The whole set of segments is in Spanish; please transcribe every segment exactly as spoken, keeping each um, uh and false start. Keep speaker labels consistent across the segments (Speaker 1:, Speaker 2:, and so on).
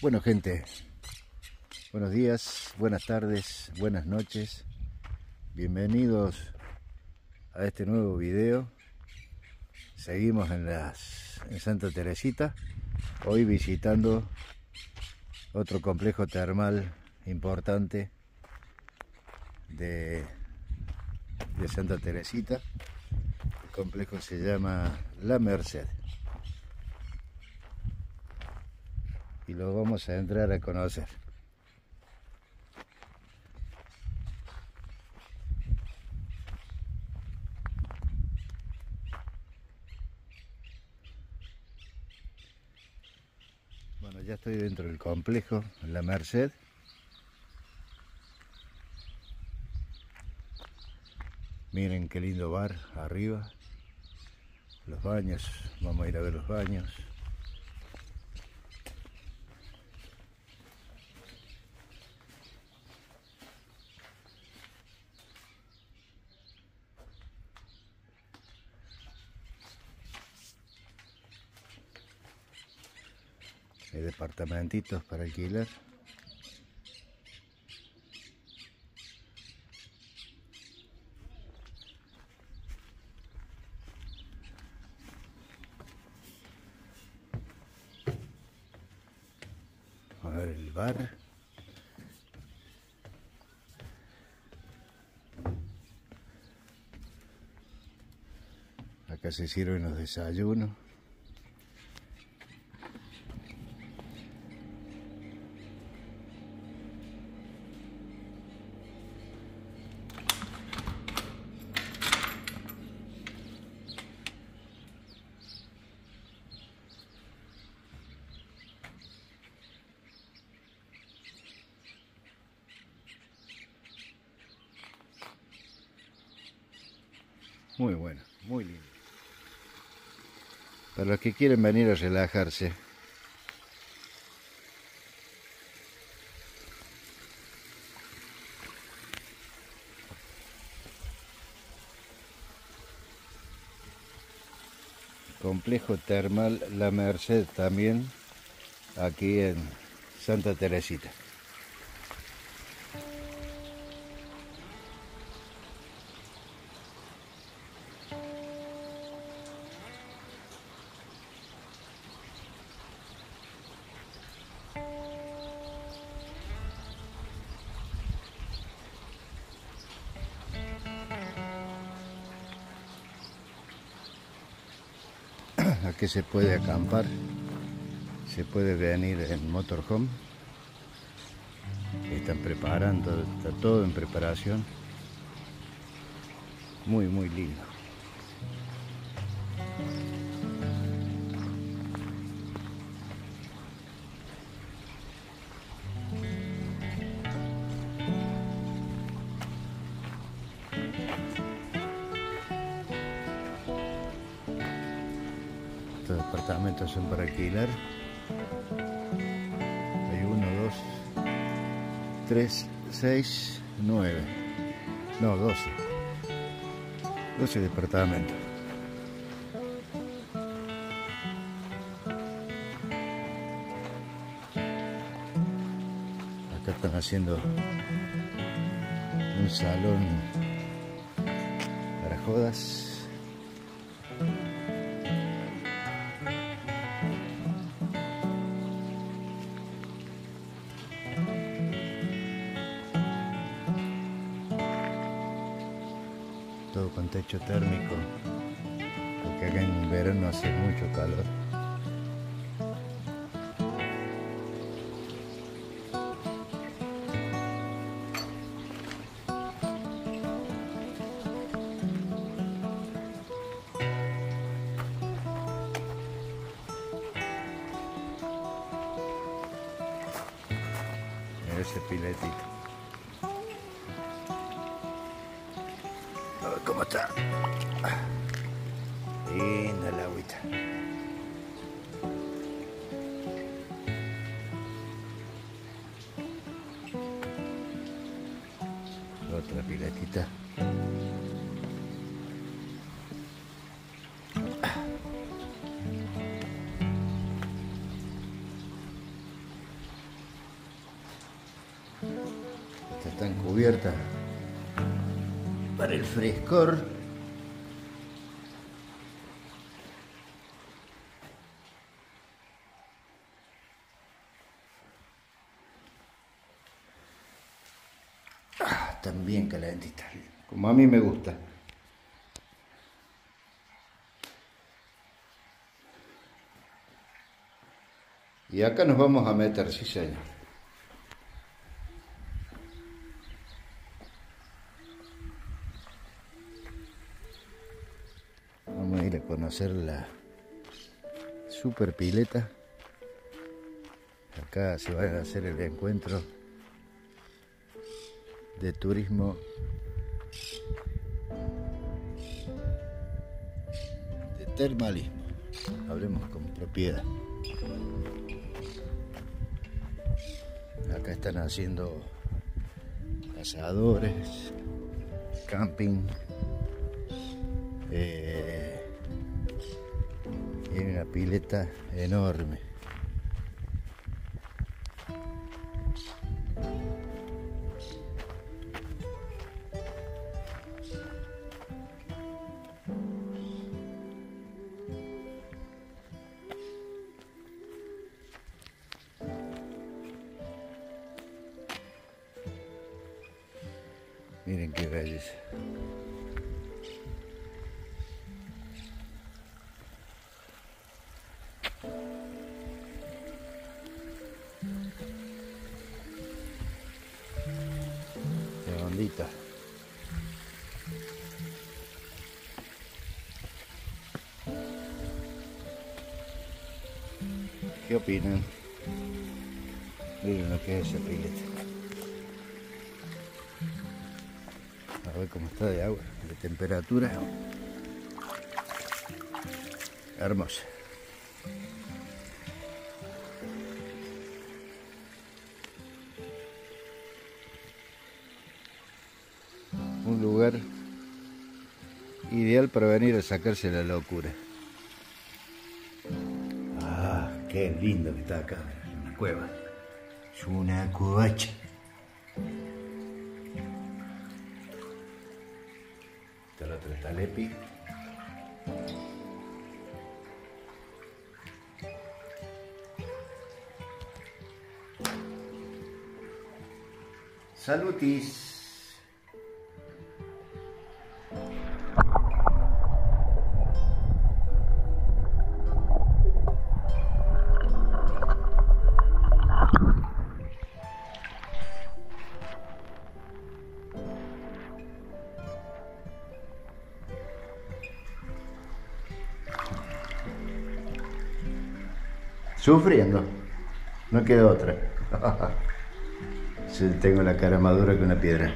Speaker 1: Bueno, gente, buenos días, buenas tardes, buenas noches. Bienvenidos a este nuevo video. Seguimos en, las, en Santa Teresita, hoy visitando otro complejo termal importante de, de Santa Teresita. El complejo se llama La Merced y lo vamos a entrar a conocer. Bueno, ya estoy dentro del complejo La Merced. Miren qué lindo bar arriba. Los baños, vamos a ir a ver los baños. Hay departamentitos para alquilar. A ver el bar. Acá se sirven los desayunos. Muy bueno, muy lindo. Para los que quieren venir a relajarse. Complejo termal La Merced también, aquí en Santa Teresita. Aquí se puede acampar, se puede venir en motorhome. Están preparando, está todo en preparación. Muy, muy lindo. Estos departamentos son para alquilar. Hay uno, dos, tres, seis, nueve. No, doce. doce departamentos. Acá están haciendo un salón para jodas. Todo con techo térmico, porque acá en verano hace mucho calor. Mira ese piletito. A ver cómo está. Linda el agüita. Otra piletita. cubierta para el frescor. Ah, también calentitas, como a mí me gusta. Y acá nos vamos a meter, sí señor. Vamos a ir a conocer la super pileta. Acá se va a hacer el encuentro de turismo de termalismo. Hablemos con propiedad. Acá están haciendo asadores, camping, eh, y hay una pileta enorme. Miren qué belleza. Redondita. ¿Qué opinan? Miren lo que es esa pileta. A ver cómo está de agua, de temperatura. Hermosa. Un lugar ideal para venir a sacarse la locura. Ah, qué lindo que está acá, una cueva. Es una cuevacha. Está el otro Talepi. Salutis. Sufriendo, no queda otra. Sí, tengo la cara más dura que una piedra.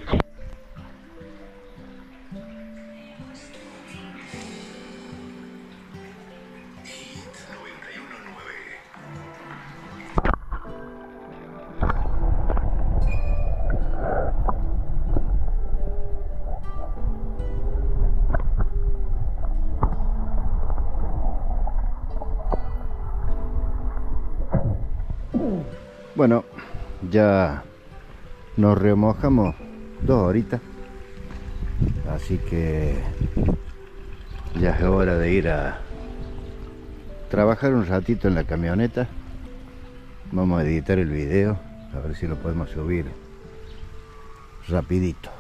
Speaker 1: Bueno, ya nos remojamos dos horitas, así que ya es hora de ir a trabajar un ratito en la camioneta. Vamos a editar el video, a ver si lo podemos subir rapidito.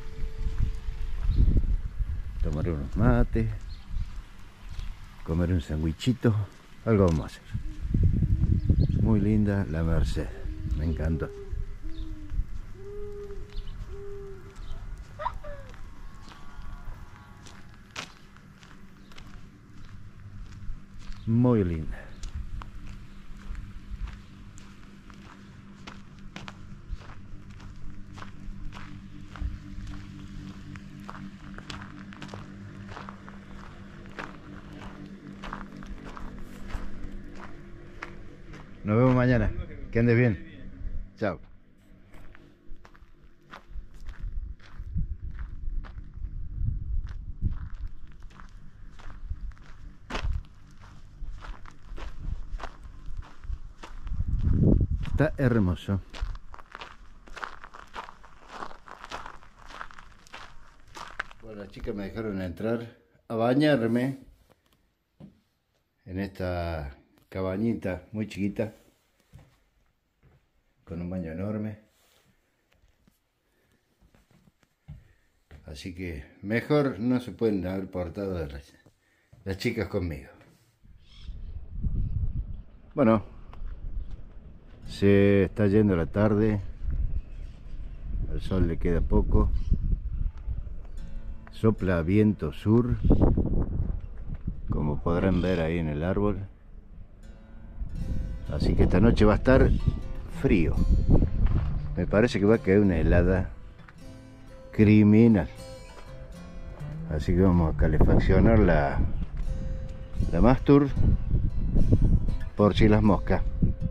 Speaker 1: Tomar unos mates, comer un sandwichito, algo vamos a hacer. Muy linda la Merced, me encantó. Muy linda. Nos vemos mañana. Que andes bien. Chao. Está hermoso. Bueno, las chicas me dejaron entrar a bañarme en esta cabañita muy chiquita con un baño enorme, así que mejor no se pueden haber portado las, las chicas conmigo. Bueno, se está yendo la tarde, al sol le queda poco, sopla viento sur, como podrán ver ahí en el árbol, así que esta noche va a estar frío. Me parece que va a caer una helada criminal, así que vamos a calefaccionar la, la Mastur por si las moscas.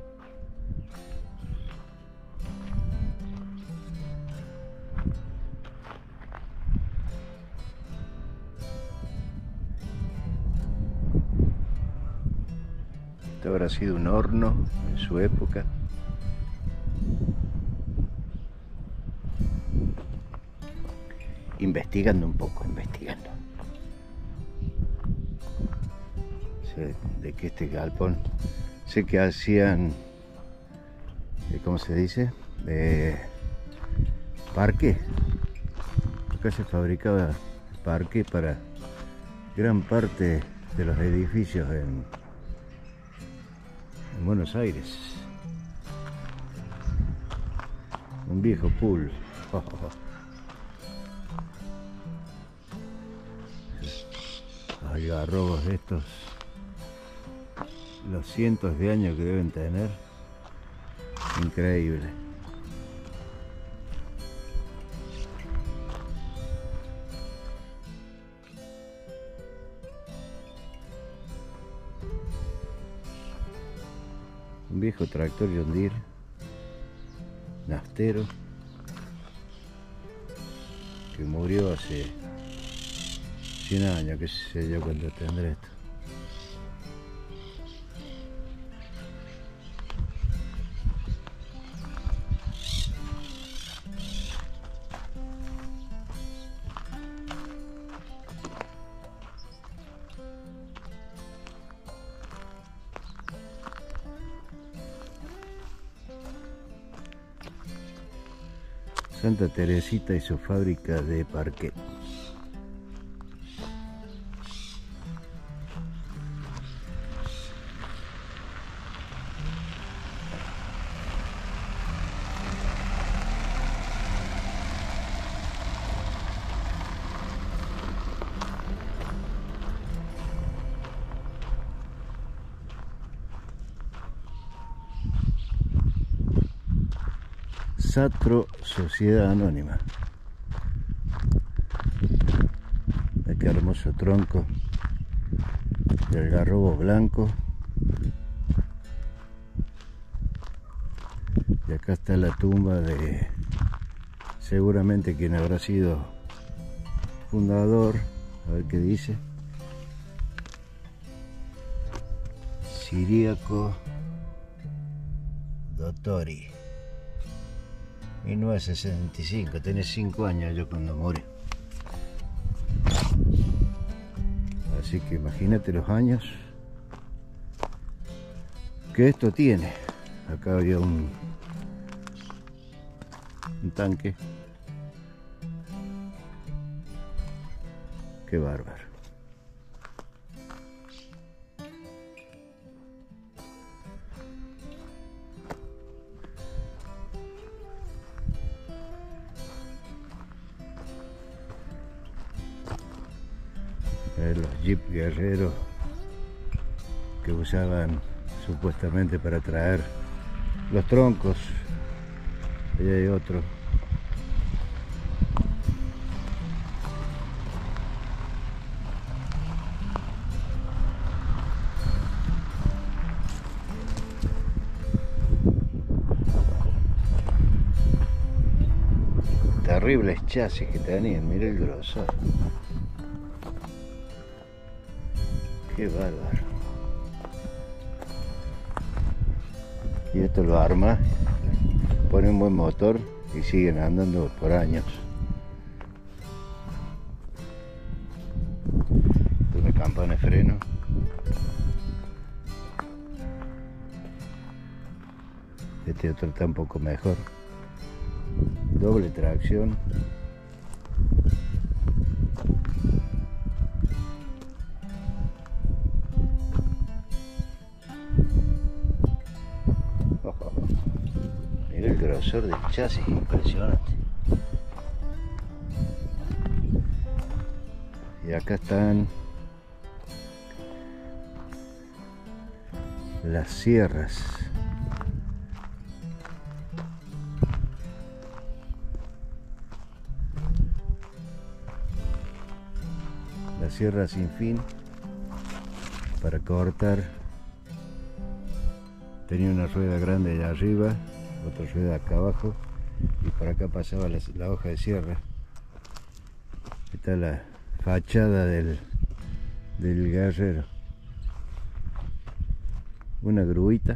Speaker 1: Este habrá sido un horno en su época. Investigando un poco, investigando. Sé de que este galpón, sé que hacían, ¿cómo se dice? Eh, parque. Acá se fabricaba parque para gran parte de los edificios en, en Buenos Aires. Un viejo pool. Oh, oh, oh. Algarrobos de estos, los cientos de años que deben tener, increíble. Un viejo tractor John Deere, naftero, que murió hace cien años, que sé yo cuánto tendré esto. Santa Teresita y su fábrica de parquet. Satro Sociedad Anónima. Qué hermoso tronco de algarrobo blanco. Y acá está la tumba de seguramente quien habrá sido fundador. A ver qué dice. Ciriaco Dottori, mil novecientos sesenta y cinco, tenía cinco años yo cuando murió. Así que imagínate los años que esto tiene. Acá había un, un tanque. Qué bárbaro. Los jeep guerreros que usaban supuestamente para traer los troncos. Ahí hay otro. Terribles chasis que tenían, mira el grosor. Qué bárbaro. Y esto lo arma, pone un buen motor y siguen andando por años. campana de freno. Este otro está un poco mejor. Doble tracción. Oh, mira el grosor del chasis, impresionante. Y acá están las sierras. La sierra sin fin para cortar. Tenía una rueda grande allá arriba, otra rueda acá abajo, y por acá pasaba la, la hoja de sierra. Esta es la fachada del, del Guerrero. Una gruita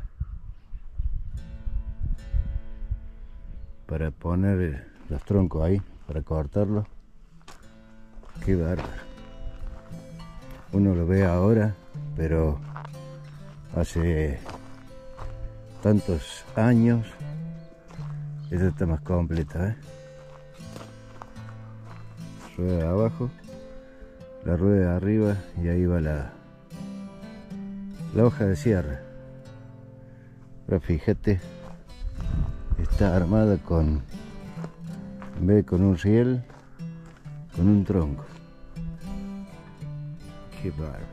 Speaker 1: para poner los troncos ahí, para cortarlos. Qué bárbaro. Uno lo ve ahora, pero hace tantos años esta está más completa, ¿eh? Rueda de abajo, la rueda de arriba, y ahí va la la hoja de sierra. Ahora fíjate, está armada con, en vez de con un riel, con un tronco. Qué bárbaro.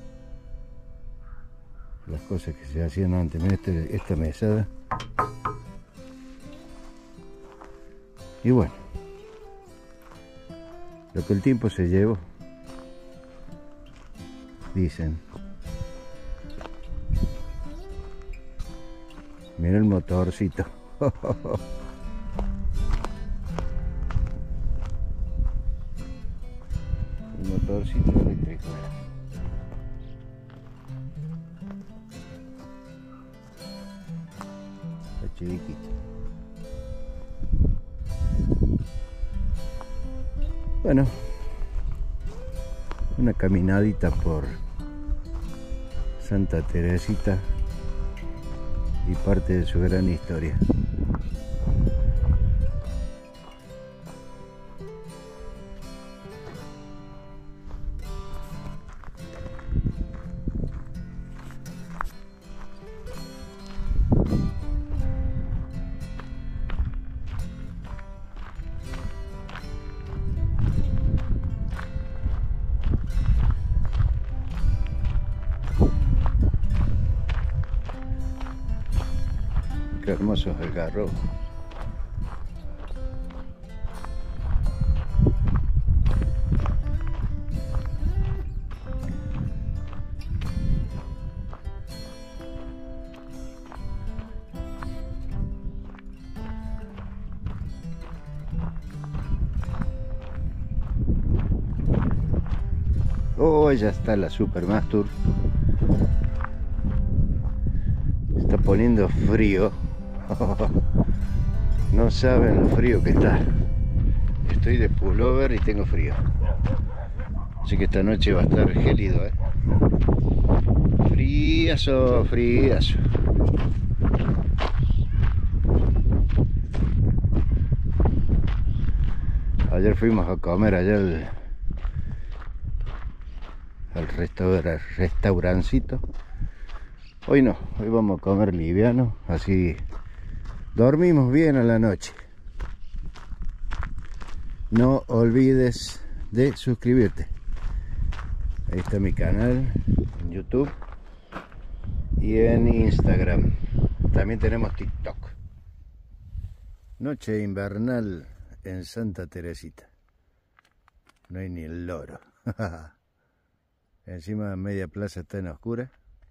Speaker 1: Las cosas que se hacían antes. Mira este, esta mesada. Y bueno, lo que el tiempo se llevó, dicen. Mira el motorcito. El motorcito eléctrico. Está chiquito. Bueno, una caminadita por Santa Teresita y parte de su gran historia. Qué hermoso es el garrobo. Oh, ya está la Supermastur. Está poniendo frío. No saben lo frío que está. Estoy de pullover y tengo frío. Así que esta noche va a estar gélido, ¿eh? Fríazo, fríazo. Ayer fuimos a comer allá al, al restaura, restaurancito. Hoy no, hoy vamos a comer liviano, así dormimos bien a la noche. No olvides de suscribirte. Ahí está mi canal en YouTube y en Instagram. También tenemos TikTok. Noche invernal en Santa Teresita. No hay ni el loro. Encima media plaza está en oscura.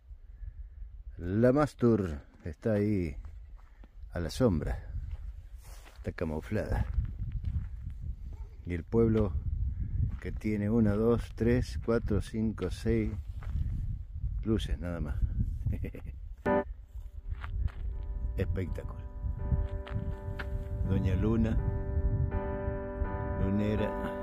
Speaker 1: La Mastur está ahí a la sombra, está camuflada. Y el pueblo, que tiene una, dos, tres, cuatro, cinco, seis luces nada más. Espectacular. Doña Luna, Lunera.